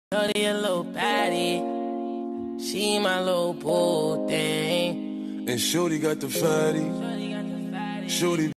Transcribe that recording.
Shawty a little baddie, she my little boo thing. And Shawty got the fatty. Shawty